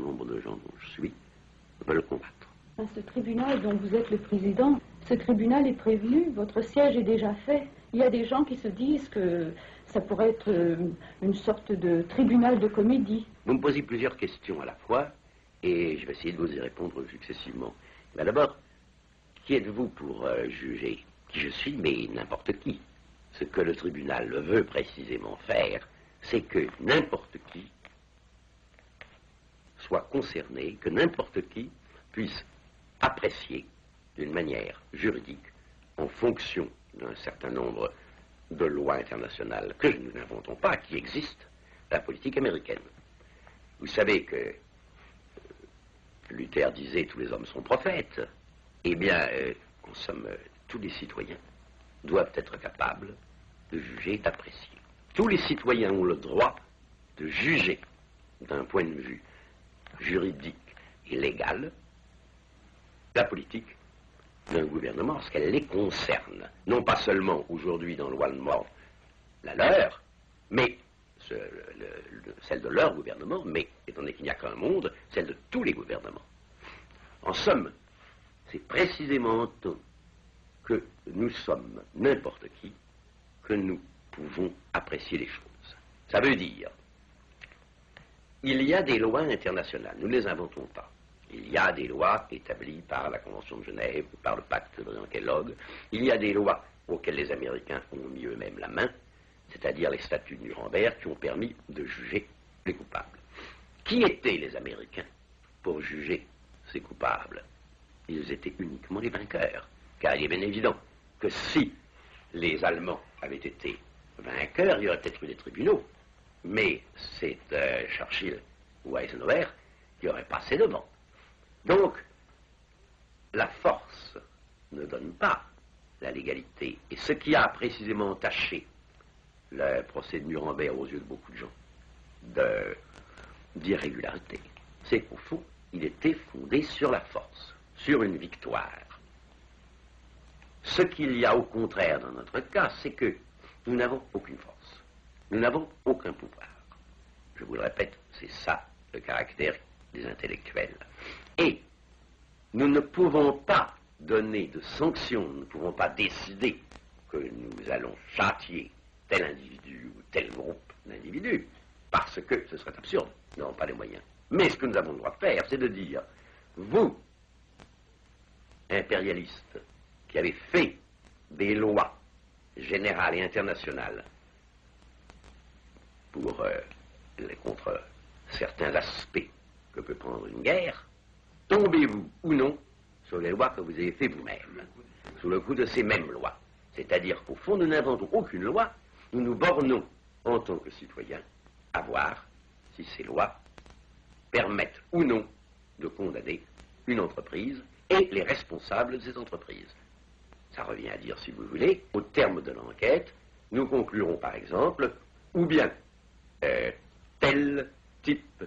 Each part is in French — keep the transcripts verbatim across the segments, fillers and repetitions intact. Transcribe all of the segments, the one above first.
nombre de gens dont je suis veulent combattre. Ce tribunal dont vous êtes le président, ce tribunal est prévenu, votre siège est déjà fait. Il y a des gens qui se disent que ça pourrait être une sorte de tribunal de comédie. Vous me posez plusieurs questions à la fois, et je vais essayer de vous y répondre successivement. Mais d'abord, qui êtes-vous pour euh, juger qui je suis, mais n'importe qui? Ce que le tribunal veut précisément faire, c'est que n'importe qui soit concerné, que n'importe qui puisse apprécier d'une manière juridique, en fonction d'un certain nombre de lois internationales que nous n'inventons pas, qui existent, la politique américaine. Vous savez que euh, Luther disait « tous les hommes sont prophètes ». Eh bien, euh, en somme, euh, tous les citoyens doivent être capables de juger et d'apprécier. Tous les citoyens ont le droit de juger d'un point de vue juridique et légal la politique d'un gouvernement parce qu'elle les concerne. Non pas seulement aujourd'hui dans le loi la leur, mais ce, le, le, celle de leur gouvernement, mais étant donné qu'il n'y a qu'un monde, celle de tous les gouvernements. En somme, c'est précisément en tant que nous sommes n'importe qui que nous pouvons apprécier les choses. Ça veut dire, il y a des lois internationales, nous ne les inventons pas. Il y a des lois établies par la Convention de Genève, par le pacte de Briand-Kellogg. Il y a des lois auxquelles les Américains ont mis eux-mêmes la main, c'est-à-dire les statuts de Nuremberg qui ont permis de juger les coupables. Qui étaient les Américains pour juger ces coupables? Ils étaient uniquement les vainqueurs, car il est bien évident que si les Allemands avaient été vainqueurs, il y aurait peut-être eu des tribunaux, mais c'est euh, Churchill ou Eisenhower qui auraient passé devant. Donc, la force ne donne pas la légalité. Et ce qui a précisément entaché le procès de Nuremberg aux yeux de beaucoup de gens d'irrégularité, c'est qu'au fond, il était fondé sur la force, sur une victoire. Ce qu'il y a au contraire dans notre cas, c'est que nous n'avons aucune force. Nous n'avons aucun pouvoir. Je vous le répète, c'est ça le caractère des intellectuels. Et nous ne pouvons pas donner de sanctions, nous ne pouvons pas décider que nous allons châtier tel individu ou tel groupe d'individus, parce que ce serait absurde, nous n'avons pas les moyens. Mais ce que nous avons le droit de faire, c'est de dire, vous, impérialistes, qui avez fait des lois générales et internationales pour, euh, contre certains aspects que peut prendre une guerre, tombez-vous ou non sur les lois que vous avez fait vous-même, sous le coup de ces mêmes lois. C'est-à-dire qu'au fond, nous n'inventons aucune loi, nous nous bornons, en tant que citoyens, à voir si ces lois permettent ou non de condamner une entreprise et les responsables de cette entreprise. Ça revient à dire, si vous voulez, au terme de l'enquête, nous conclurons par exemple, ou bien euh, tel type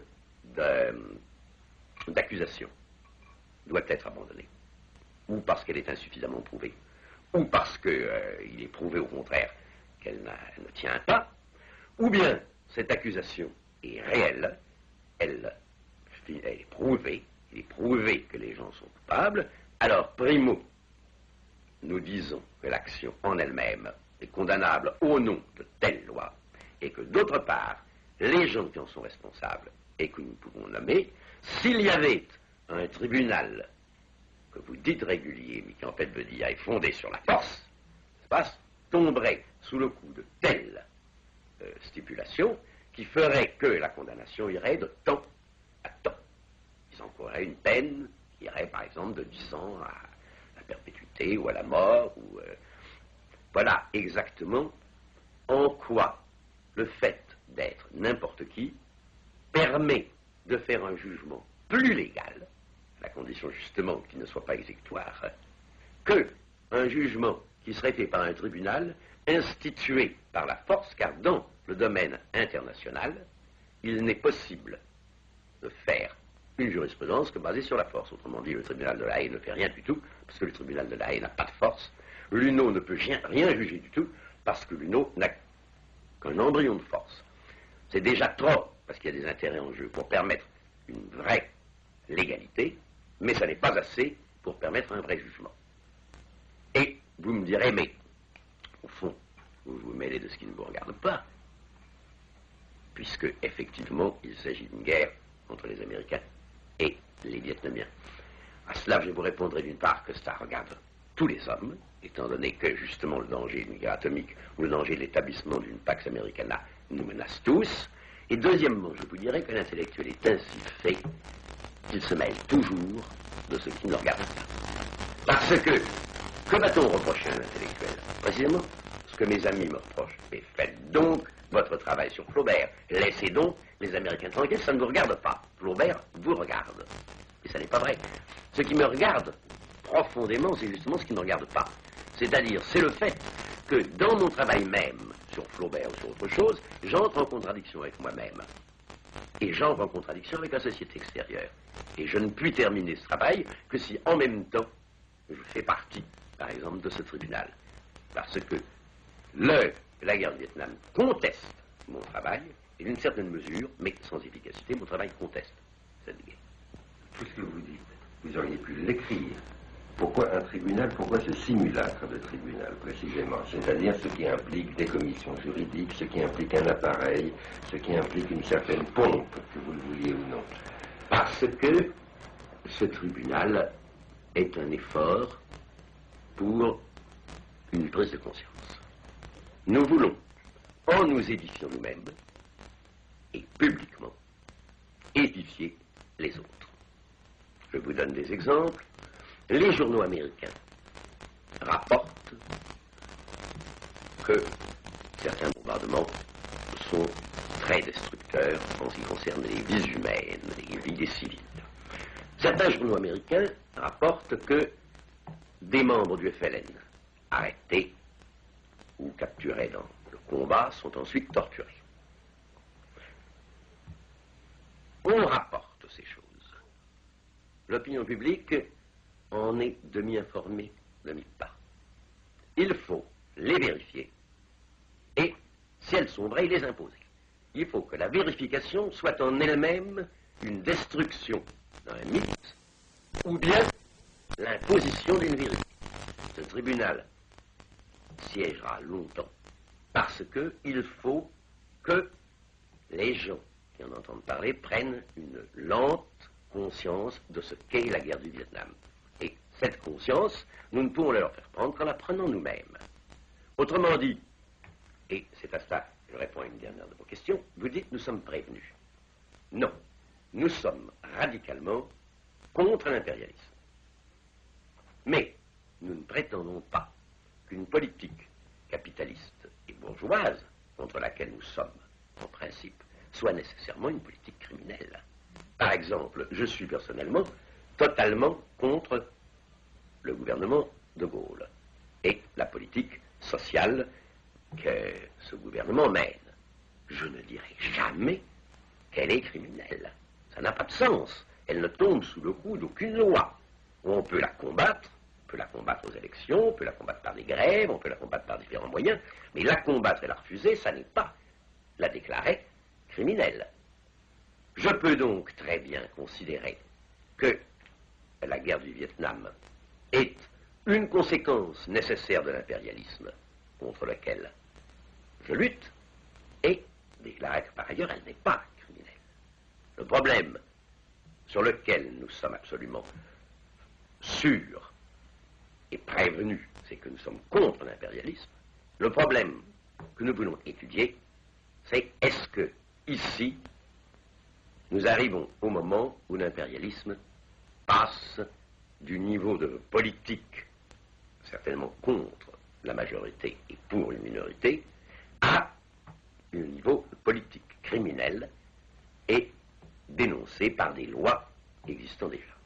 d'accusation doit être abandonnée, ou parce qu'elle est insuffisamment prouvée, ou parce qu'il euh, est prouvé au contraire qu'elle ne tient pas, ou bien cette accusation est réelle, elle, elle est prouvée, il est prouvé que les gens sont coupables, alors primo, nous disons que l'action en elle-même est condamnable au nom de telle loi, et que d'autre part, les gens qui en sont responsables et que nous pouvons nommer, s'il y avait un tribunal que vous dites régulier, mais qui en fait veut dire est fondé sur la force, passe, tomberait sous le coup de telle euh, stipulation qui ferait que la condamnation irait de temps à temps. Ils encourraient une peine qui irait par exemple de dix ans à la perpétuité ou à la mort. Ou, euh, voilà exactement en quoi le fait d'être n'importe qui permet de faire un jugement plus légal, à la condition justement qu'il ne soit pas exécutoire, que un jugement qui serait fait par un tribunal institué par la force, car dans le domaine international, il n'est possible de faire une jurisprudence que basée sur la force. Autrement dit, le tribunal de La Haye ne fait rien du tout, parce que le tribunal de La Haye n'a pas de force. L'U N O ne peut rien, rien juger du tout, parce que l'U N O n'a qu'un embryon de force. C'est déjà trop, parce qu'il y a des intérêts en jeu, pour permettre une vraie légalité, mais ça n'est pas assez pour permettre un vrai jugement. Et vous me direz, mais au fond, vous vous mêlez de ce qui ne vous regarde pas, puisque effectivement il s'agit d'une guerre entre les Américains et les Vietnamiens. À cela, je vous répondrai d'une part que ça regarde tous les hommes, étant donné que justement le danger d'une guerre atomique ou le danger de l'établissement d'une Pax Americana nous menace tous. Et deuxièmement, je vous dirais que l'intellectuel est ainsi fait qu'il se mêle toujours de ce qui ne le regarde pas. Parce que, que va-t-on reprocher à un intellectuel? Précisément ce que mes amis me reprochent. Mais faites donc votre travail sur Flaubert. Laissez donc les Américains tranquilles, ça ne vous regarde pas. Flaubert vous regarde. Et ça n'est pas vrai. Ce qui me regarde profondément, c'est justement ce qui ne me regarde pas. C'est-à-dire, c'est le fait que dans mon travail même, sur Flaubert ou sur autre chose, j'entre en contradiction avec moi-même. Et j'entre en contradiction avec la société extérieure. Et je ne puis terminer ce travail que si, en même temps, je fais partie, par exemple, de ce tribunal. Parce que le, la guerre du Vietnam conteste mon travail, et d'une certaine mesure, mais sans efficacité, mon travail conteste cette guerre. Tout ce que vous dites, vous auriez pu l'écrire. Pourquoi un tribunal? Pourquoi ce simulacre de tribunal, précisément? C'est-à-dire ce qui implique des commissions juridiques, ce qui implique un appareil, ce qui implique une certaine pompe, que vous le vouliez ou non. Parce que ce tribunal est un effort pour une prise de conscience. Nous voulons, en nous édifiant nous-mêmes, et publiquement, édifier les autres. Je vous donne des exemples. Les journaux américains rapportent que certains bombardements sont très destructeurs en ce qui concerne les vies humaines, les vies des civils. Certains journaux américains rapportent que des membres du F L N arrêtés ou capturés dans le combat sont ensuite torturés. On rapporte ces choses. L'opinion publique en est demi-informée, demi-pas. Il faut les vérifier et, si elles sont vraies, les imposer. Il faut que la vérification soit en elle-même une destruction d'un mythe ou bien l'imposition d'une vérité. Ce tribunal siégera longtemps parce qu'il faut que les gens qui en entendent parler prennent une lente conscience de ce qu'est la guerre du Vietnam. Et cette conscience, nous ne pouvons leur faire prendre qu'en la prenant nous-mêmes. Autrement dit, et c'est à ça que je réponds à une dernière de vos questions, vous dites nous sommes prévenus. Non, nous sommes radicalement contre l'impérialisme. Mais nous ne prétendons pas qu'une politique capitaliste et bourgeoise, contre laquelle nous sommes en principe, soit nécessairement une politique criminelle. Par exemple, je suis personnellement totalement contre le gouvernement de Gaulle et la politique sociale que ce gouvernement mène. Je ne dirai jamais qu'elle est criminelle. Ça n'a pas de sens. Elle ne tombe sous le coup d'aucune loi. On peut la combattre, on peut la combattre aux élections, on peut la combattre par des grèves, on peut la combattre par différents moyens, mais la combattre et la refuser, ça n'est pas la déclarer criminelle. Je peux donc très bien considérer que la guerre du Vietnam est une conséquence nécessaire de l'impérialisme contre lequel je lutte et déclarer que par ailleurs elle n'est pas criminelle. Le problème sur lequel nous sommes absolument sûrs et prévenus, c'est que nous sommes contre l'impérialisme. Le problème que nous voulons étudier, c'est est-ce que ici nous arrivons au moment où l'impérialisme passe du niveau de politique, certainement contre la majorité et pour une minorité, à un niveau politique criminel et dénoncé par des lois existant déjà.